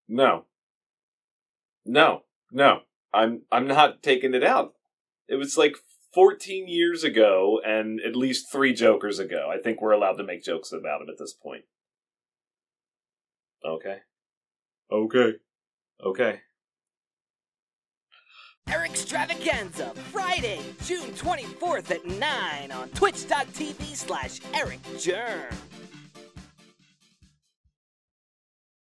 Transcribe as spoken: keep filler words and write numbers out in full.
No. No. No. I'm I'm not taking it out. It was like fourteen years ago and at least three Jokers ago. I think we're allowed to make jokes about him at this point. Okay. Okay. Okay. ERIKSTRAVAGANZA, Friday, June twenty-fourth at nine on twitch dot t v slash Eric Germ.